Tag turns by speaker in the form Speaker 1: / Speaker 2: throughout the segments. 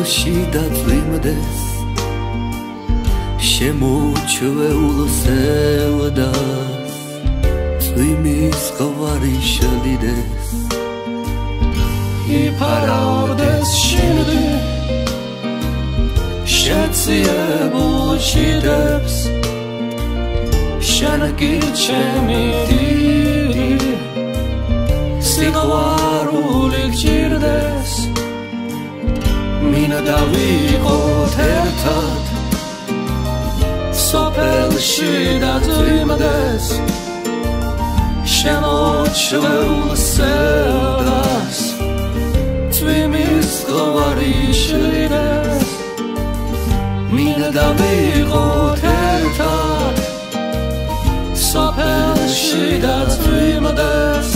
Speaker 1: სოფელში დაწვიმდეს შემოუჩვეულ სევდას წვიმის ღვარი შლიდეს იფარავდეს შინდი შეციებულ ჭირებს შენ კი ჩემი დიდი სიყვარული გჭირდეს მინდა ვიყოთ ერთად სოფელში დაწვიმდეს შემოუჩვეულ სევდას წვიმის ღვარი შლიდეს მინდა ვიყოთ ერთად სოფელში დაწვიმდეს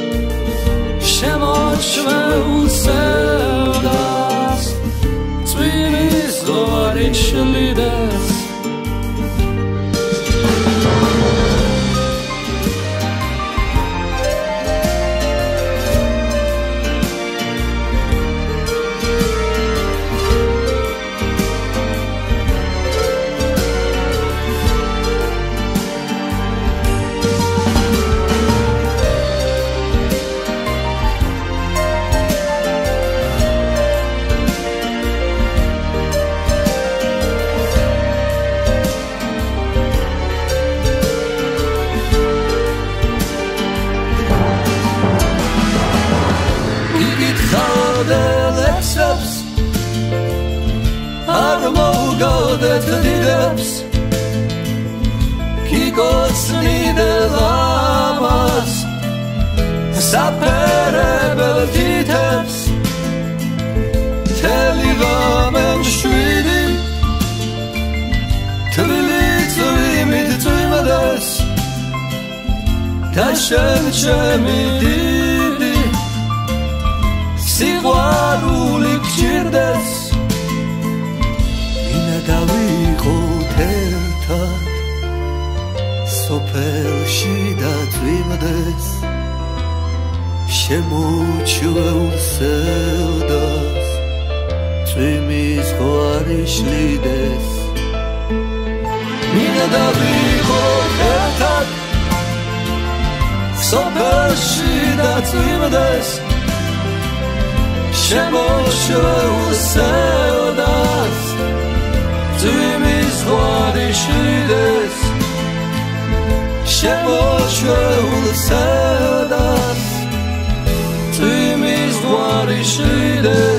Speaker 1: შემოუჩვეულ სევდას წვიმის ღვარი შლიდეს დედებს კიკოცნიდელ ამას საფერებელ დიდებს თელი ღამე მშვიდი თბილი წვიმით წვიმდეს და შენ ჩემი დიდი სიყვარული გჭირდეს დავიყოთ ერთად სოფელში დაწვიმდეს შემოუჩვეულ სევდას წვიმის ღვარი შლიდეს მინდა ვიყოთ ერთად სოფელში დაწვიმდეს შემოუჩვეულ სევდას წვიმის ღვარი შლიდეს შემოუჩვეულ სევდას წვიმის ღვარი შლიდეს